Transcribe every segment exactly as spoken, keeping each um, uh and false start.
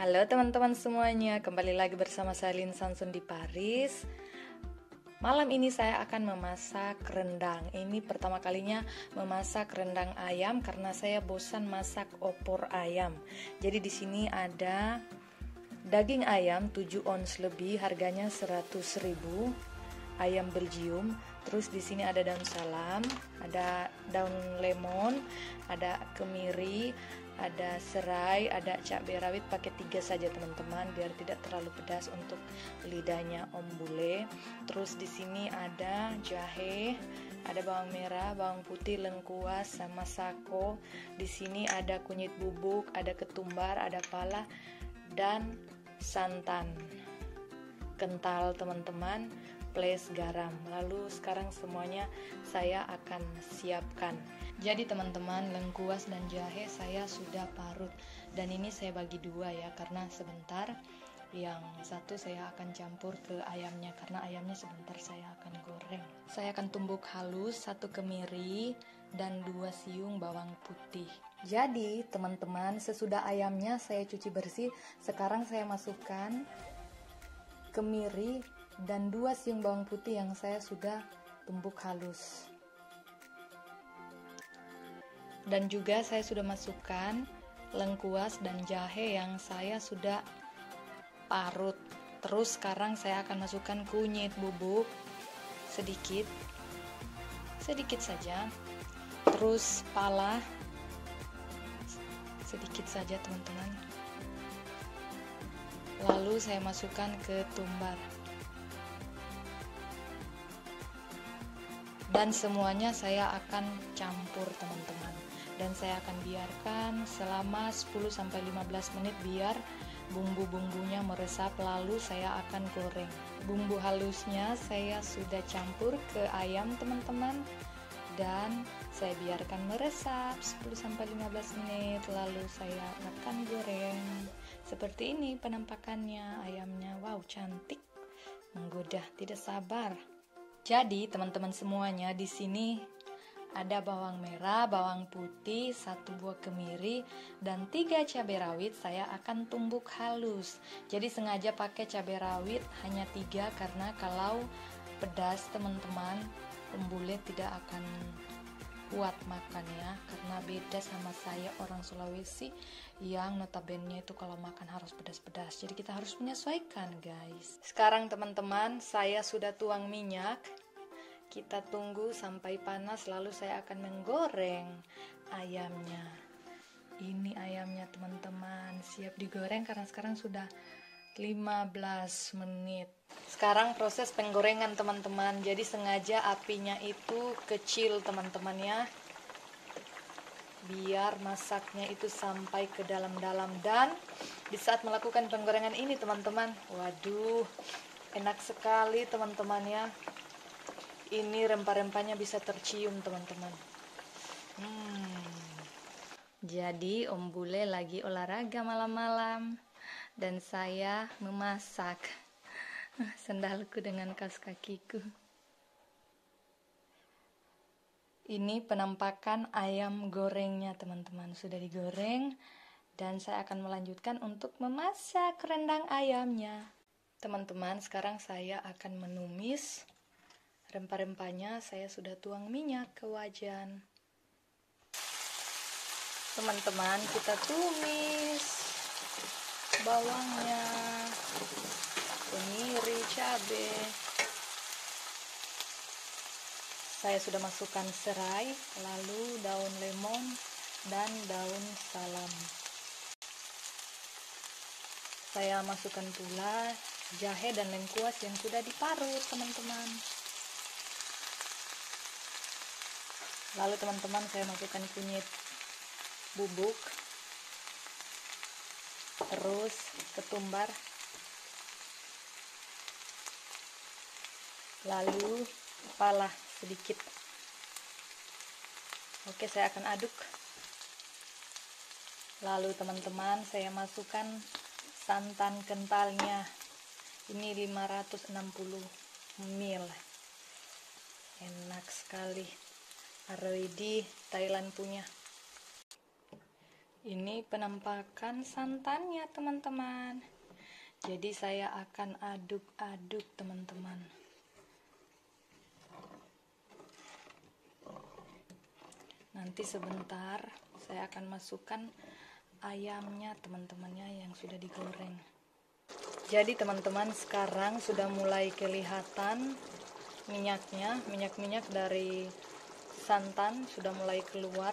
Halo teman-teman semuanya, kembali lagi bersama saya Lin Sansun di Paris. Malam ini saya akan memasak rendang. Ini pertama kalinya memasak rendang ayam karena saya bosan masak opor ayam. Jadi di sini ada daging ayam tujuh ons lebih, harganya seratus ribu. Ayam Belgium. Terus di sini ada daun salam, ada daun lemon, ada kemiri, ada serai, ada cabai rawit, pakai tiga saja teman-teman biar tidak terlalu pedas untuk lidahnya om bule. Terus di sini ada jahe, ada bawang merah, bawang putih, lengkuas sama sako. Di sini ada kunyit bubuk, ada ketumbar, ada pala dan santan kental teman-teman, plus garam. Lalu sekarang semuanya saya akan siapkan. Jadi teman-teman, lengkuas dan jahe saya sudah parut, dan ini saya bagi dua ya, karena sebentar yang satu saya akan campur ke ayamnya, karena ayamnya sebentar saya akan goreng. Saya akan tumbuk halus satu kemiri dan dua siung bawang putih. Jadi teman-teman, sesudah ayamnya saya cuci bersih, sekarang saya masukkan kemiri dan dua siung bawang putih yang saya sudah tumbuk halus. Dan juga saya sudah masukkan lengkuas dan jahe yang saya sudah parut. Terus sekarang saya akan masukkan kunyit bubuk sedikit, sedikit saja. Terus pala sedikit saja teman-teman. Lalu saya masukkan ketumbar. Dan semuanya saya akan campur teman-teman. Dan saya akan biarkan selama sepuluh sampai lima belas menit biar bumbu-bumbunya meresap, lalu saya akan goreng. Bumbu halusnya saya sudah campur ke ayam teman-teman, dan saya biarkan meresap sepuluh sampai lima belas menit, lalu saya akan goreng. Seperti ini penampakannya ayamnya. Wow, cantik, menggoda, tidak sabar. Jadi teman-teman semuanya, di sini ada bawang merah, bawang putih, satu buah kemiri, dan tiga cabai rawit saya akan tumbuk halus. Jadi sengaja pakai cabai rawit hanya tiga, karena kalau pedas teman-teman, pembule tidak akan kuat makan ya, karena beda sama saya orang Sulawesi yang notabene itu kalau makan harus pedas-pedas. Jadi kita harus menyesuaikan guys. Sekarang teman-teman, saya sudah tuang minyak. Kita tunggu sampai panas, lalu saya akan menggoreng ayamnya. Ini ayamnya teman-teman, siap digoreng karena sekarang sudah lima belas menit. Sekarang proses penggorengan teman-teman. Jadi sengaja apinya itu kecil teman-teman ya, biar masaknya itu sampai ke dalam-dalam. Dan di saat melakukan penggorengan ini teman-teman, waduh, enak sekali teman-teman ya. Ini rempah-rempahnya bisa tercium teman-teman. Hmm. Jadi om bule lagi olahraga malam-malam dan saya memasak. Sendalku dengan kaos kakiku. Ini penampakan ayam gorengnya teman-teman. Sudah digoreng dan saya akan melanjutkan untuk memasak rendang ayamnya. Teman-teman, sekarang saya akan menumis rempah-rempahnya. Saya sudah tuang minyak ke wajan. Teman-teman, kita tumis bawangnya, kemiri, cabai. Saya sudah masukkan serai, lalu daun lemon dan daun salam. Saya masukkan pula jahe dan lengkuas yang sudah diparut teman-teman. Lalu teman-teman, saya masukkan kunyit bubuk, terus ketumbar, lalu pala sedikit. Oke, saya akan aduk. Lalu teman-teman, saya masukkan santan kentalnya. Ini lima ratus enam puluh mililiter. Enak sekali. Aroidi Thailand punya. Ini penampakan santannya teman-teman. Jadi saya akan aduk-aduk teman-teman. Nanti sebentar saya akan masukkan ayamnya teman-temannya yang sudah digoreng. Jadi teman-teman, sekarang sudah mulai kelihatan minyaknya, minyak-minyak dari santan sudah mulai keluar.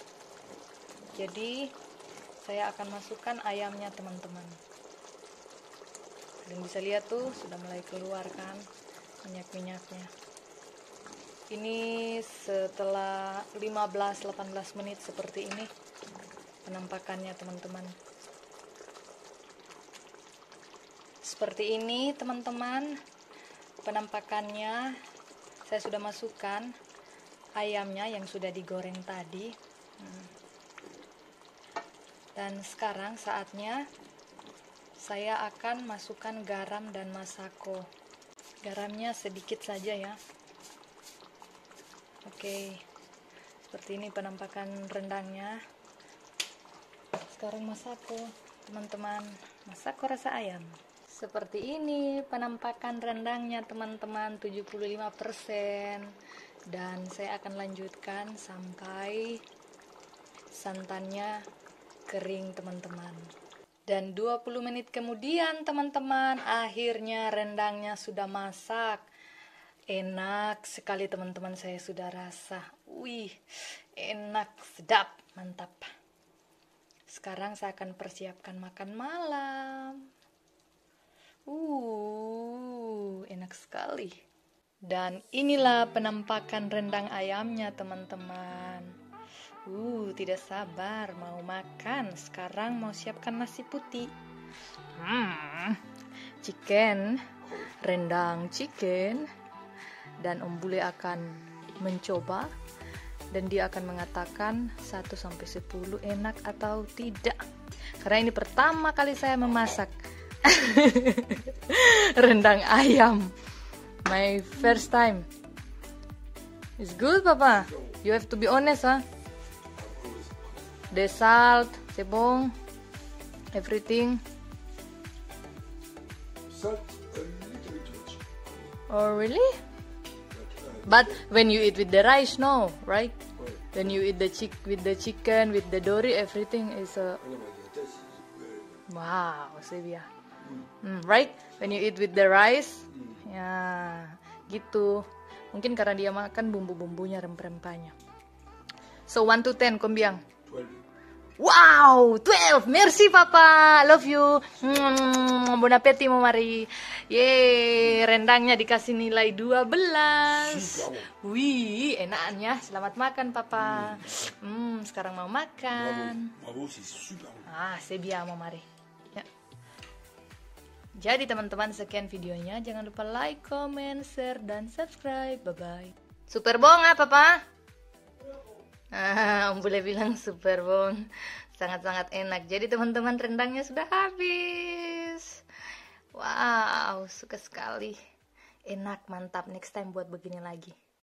Jadi saya akan masukkan ayamnya teman-teman. Kalian bisa lihat tuh sudah mulai keluar kan minyak-minyaknya. Ini setelah lima belas sampai delapan belas menit seperti ini penampakannya teman-teman. Seperti ini teman-teman penampakannya. Saya sudah masukkan ayamnya yang sudah digoreng tadi. Dan sekarang saatnya saya akan masukkan garam dan masako. Garamnya sedikit saja ya. Oke, seperti ini penampakan rendangnya. Sekarang masako teman-teman, masako rasa ayam. Seperti ini penampakan rendangnya teman-teman, tujuh puluh lima persen. Dan saya akan lanjutkan sampai santannya kering teman-teman. Dan dua puluh menit kemudian teman-teman, akhirnya rendangnya sudah masak. Enak sekali teman-teman, saya sudah rasa. Wih, enak, sedap, mantap. Sekarang saya akan persiapkan makan malam. Uh, enak sekali. Dan inilah penampakan rendang ayamnya teman-teman. Uh, tidak sabar mau makan. Sekarang mau siapkan nasi putih. Hmm, chicken, rendang chicken. Dan Om Bule akan mencoba. Dan dia akan mengatakan satu sampai sepuluh enak atau tidak. Karena ini pertama kali saya memasak rendang ayam. My first time. It's good, Papa. You have to be honest, huh? The salt, cebong, everything. Salt a little bit too much. Oh, really? But when you eat with the rice, no, right? When you eat the chick with the chicken, with the dory, everything is a wow, Sevilla. Mm, right? When you eat with the rice, mm. Ya, gitu. Mungkin karena dia makan bumbu-bumbunya, rempah-rempahnya. So one to ten, Kombiang. twelve. Wow, twelve. Merci Papa, love you. Mm, bon appétit Mo Mari. Yeay, rendangnya dikasih nilai dua belas. Wih, enaknya. Selamat makan Papa. Hmm, sekarang mau makan. Bravo, c'est super. Ah, c'est bien Mo Mari. Ya. Jadi teman-teman, sekian videonya. Jangan lupa like, comment, share, dan subscribe. Bye-bye. Super bong ah Papa? Ah, Om Bule bilang super bong, sangat-sangat enak. Jadi teman-teman, rendangnya sudah habis. Wow, suka sekali. Enak, mantap. Next time buat begini lagi.